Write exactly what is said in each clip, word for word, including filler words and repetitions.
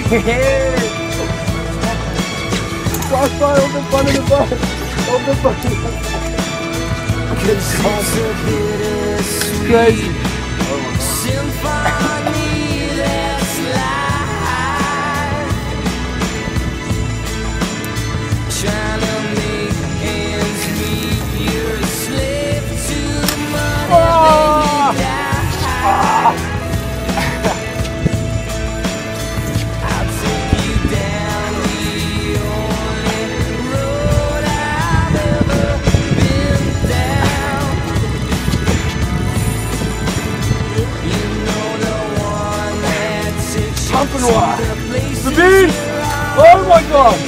Crossbar on the front of the boat. On the boat. Good God. Crazy. The beast! Oh my God!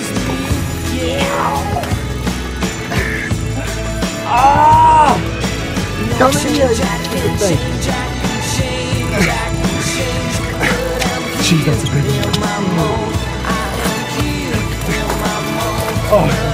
Ah! Come in here, you stupid thing. Gee, that's a big one. Oh.